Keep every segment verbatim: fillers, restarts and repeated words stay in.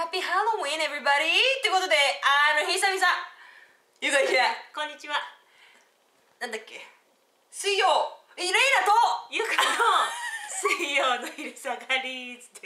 Happy Halloween, everybody! ってことで、あの、久々、ゆかちゃん。 こんにちは。 なんだっけ、水曜、イレイナとゆかの水曜の昼下がりです。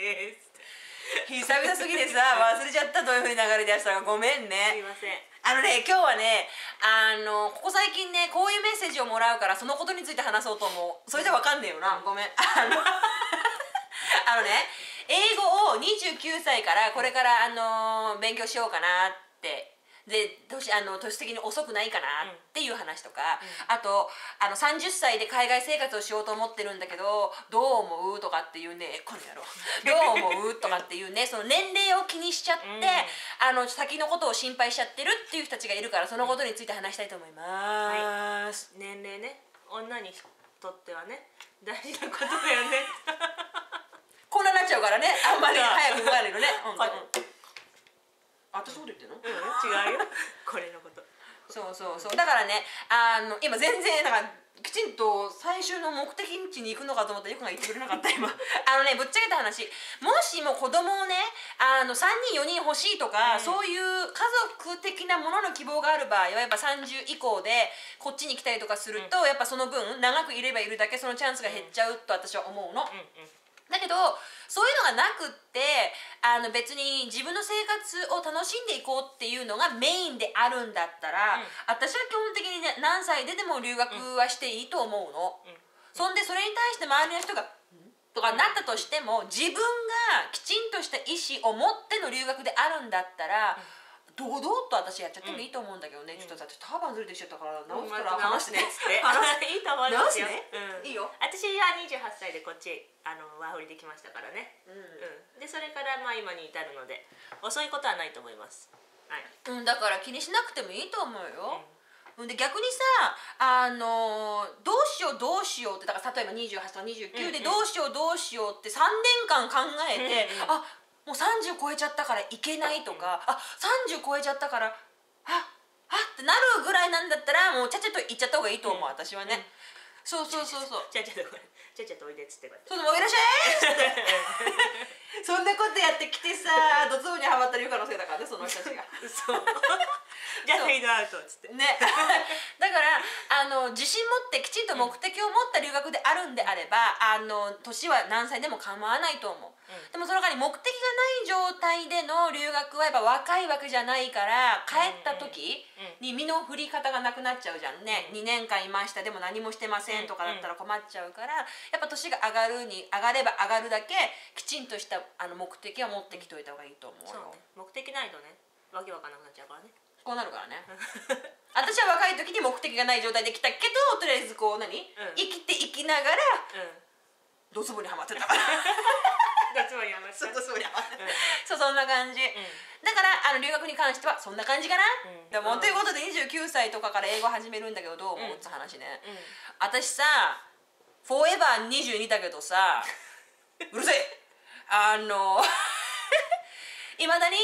久々すぎてさ、忘れちゃったというふうに流れ出したからごめんね。 すいません。 あのね、今日はね、あの、ここ最近ね、こういうメッセージをもらうから、そのことについて話そうと思う。それじゃわかんねえよな、ごめん。あの、あのね、英語をにじゅうきゅうさいからこれからあの勉強しようかなってで 年, あの年的に遅くないかなっていう話とか、うん、あとあのさんじゅっさいで海外生活をしようと思ってるんだけどどう思うとかっていうねこの野郎どう思うとかっていうねその年齢を気にしちゃって、うん、あの先のことを心配しちゃってるっていう人たちがいるからそのことについて話したいと思います、 はい、年齢ね女にとってはね大事なことだよねこんなになっちゃうからねあんまり早く動かないのね本当にあ私のこと言ってんの？ うん違うよこれのことそうそうそうだからねあの今全然なんかきちんと最終の目的地に行くのかと思ったらよくが言ってくれなかった今あのねぶっちゃけた話もしも子供をねあのさんにんよにん欲しいとか、うん、そういう家族的なものの希望がある場合はやっぱさんじゅう以降でこっちに来たりとかすると、うん、やっぱその分長くいればいるだけそのチャンスが減っちゃうと私は思うの、うんうんだけどそういうのがなくってあの別に自分の生活を楽しんでいこうっていうのがメインであるんだったら、うん、私は基本的に、ね、何歳ででも留学はしていいと思うの、うん、そんでそれに対して周りの人が「とかなったとしても自分がきちんとした意思を持っての留学であるんだったら、うん堂々と私やっちゃってもいいと思うんだけどね、うん、ちょっと私ターバンずれてきちゃったから直すから話してねっつって話いいと思いますよ、 ねうん、いいよ私はにじゅうはっさいでこっちあのワーホリできましたからね、うんうん、でそれからまあ今に至るので遅いことはないと思います、はいうん、だから気にしなくてもいいと思うよ、うん、で逆にさあのどうしようどうしようってだから例えばにじゅうはちとかにじゅうきゅうでどうしようどうしようってさんねんかん考えて、うんうん、あもうさんじゅう超えちゃったからいけないとか、うん、あさんじゅう超えちゃったからああってなるぐらいなんだったらもうちゃちゃと言っちゃった方がいいと思う、うん、私はね、うん、そうそうそうそうちゃちゃとちゃちゃとおいでっつってこうやってそうでもいらっしゃいそんなことやってきてさドツボにはまったらゆかのせいだからねその人たちがそうじゃあフェードアウトっつってねだからあの自信持ってきちんと目的を持った留学であるんであれば、うん、あの年は何歳でも構わないと思う、うん、でもその代わり目的がない状態での留学はやっぱ若いわけじゃないから帰った時に身の振り方がなくなっちゃうじゃんね、うん、にねんかんいましたでも何もしてませんとかだったら困っちゃうからやっぱ年が上がるに上がれば上がるだけきちんとしたあの目的は持ってきといた方がいいと思うよ、 そうね、目的ないとねわけわかんなくなっちゃうからねこうなるからね私は若い時に目的がない状態で来たけどとりあえずこう何、うん、生きていきながら、うん、ドツボにはまってたドツボにはまってたそうドツボにはまってた、うん、そうそんな感じ、うん、だからあの留学に関してはそんな感じかな、うん、でも、うん、ということでにじゅうきゅうさいとかから英語始めるんだけどどう思う、うん、って話ね、うん、私さフォーエバーにじゅうにだけどさうるせえあのいまだに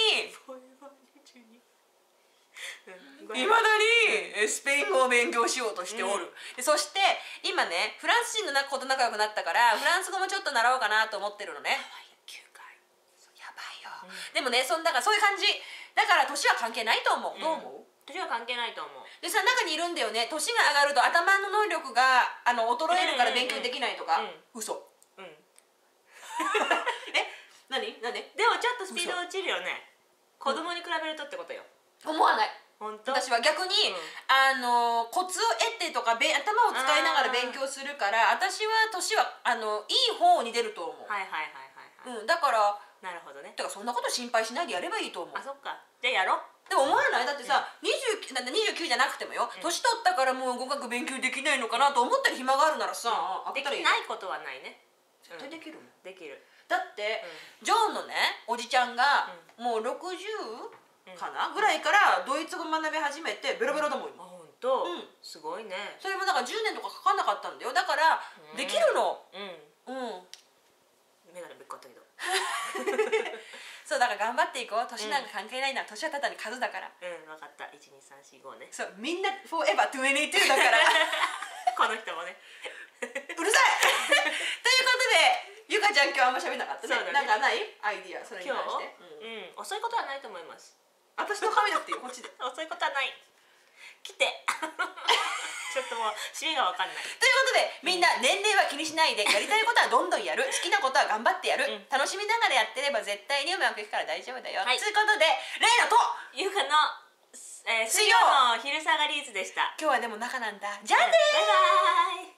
いまだにスペイン語を勉強しようとしておる、うん、でそして今ねフランス人の子と仲良くなったからフランス語もちょっと習おうかなと思ってるのねきゅうかいやばいよ、うん、でもねそんだからそういう感じだから年は関係ないと思う、うん、どう思う年は関係ないと思うでさ中にいるんだよね年が上がると頭の能力があの衰えるから勉強できないとか、うんうんうん、嘘うんえ何何でもちょっとスピード落ちるよね子供に比べるとってことよ思わない本当私は逆に、うん、あのコツを得てとかべ頭を使いながら勉強するから私は年はあのいい方に出ると思うはいはいはいはい、はいうん、だからなるほどねだからそんなこと心配しないでやればいいと思うあそっかじゃあやろうでも思わないだってさ、うん、にじゅうきゅう, だってにじゅうきゅうじゃなくてもよ、うん、年取ったからもう語学勉強できないのかなと思ったら暇があるならさ、 うん、できないことはないね絶対できるもん、 うん、できるだって、うん、ジョンのねおじちゃんが、うん、もうろくじゅうかな、うん、ぐらいからドイツ語学び始めてベロベロだもん、うん、 あ本当、うん、すごいねそれもだからじゅうねんとかかかんなかったんだよだからできるのうんうんメガネぶっこったけどそうだから頑張っていこう年なんか関係ないな、うん、年はただに数だからうん分かったいちにさんしごねそうみんなフォーエバーにじゅうにだからこの人もねうるさいということでゆかちじゃん今日あんま喋んなかったね。 そうだねなんかないアイディアそれに今日関して。 うん、遅いことはないと思います。 私の髪なくていいよこっちで。 遅いことはない。来てちょっともう締めが分かんない。 ということでみんな年齢は気にしないでやりたいことはどんどんやる好きなことは頑張ってやる、 うん楽しみながらやってれば絶対にうまくいくから大丈夫だよ、 はいということでレイナとゆうかの、えー、水曜の昼下がりーずでした。 今日はでも中なんだ。じゃあねー。 バイバイ。